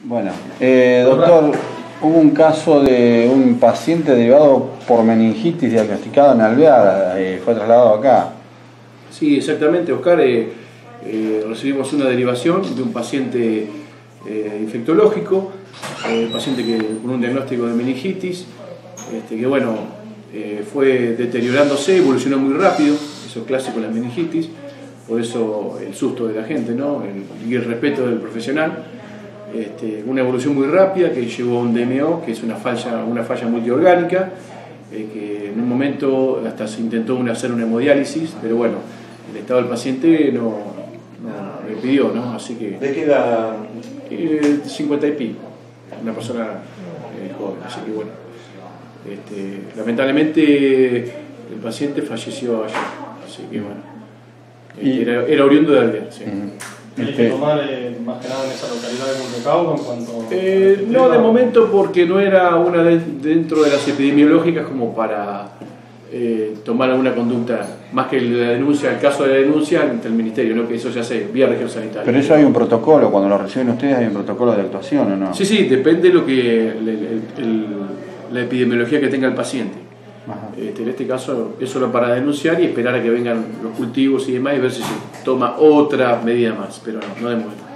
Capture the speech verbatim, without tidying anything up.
Bueno, eh, doctor, hubo un caso de un paciente derivado por meningitis diagnosticado en Alvear, eh, fue trasladado acá. Sí, exactamente, Oscar. Eh, eh, recibimos una derivación de un paciente eh, infectológico, eh, paciente que, con un diagnóstico de meningitis, este, que bueno, eh, fue deteriorándose, evolucionó muy rápido, eso es clásico en la meningitis, por eso el susto de la gente, ¿no? el, y el respeto del profesional. Este, una evolución muy rápida que llevó a un D M O, que es una falla, una falla multiorgánica, eh, que en un momento hasta se intentó una, hacer una hemodiálisis, pero bueno, el estado del paciente no, no le pidió, ¿no? Así que... ¿De qué edad? Eh, cincuenta y pico, una persona eh, joven, así que bueno, este, lamentablemente el paciente falleció ayer, así que bueno, este, era, era oriundo de Alvear, sí. ¿Hay que tomar eh, más que nada en esa localidad de Montecauco en cuanto Eh, no, de momento porque no era una de, dentro de las epidemiológicas como para eh, tomar alguna conducta, más que la denuncia, el caso de la denuncia ante el Ministerio, ¿no? Que eso se hace vía región sanitaria. Pero eso hay un protocolo, cuando lo reciben ustedes hay un protocolo de actuación, ¿o no? Sí, sí, depende de lo que el, el, el, la epidemiología que tenga el paciente. Este, en este caso es solo para denunciar y esperar a que vengan los cultivos y demás y ver si se toma otra medida más, pero no, no de momento.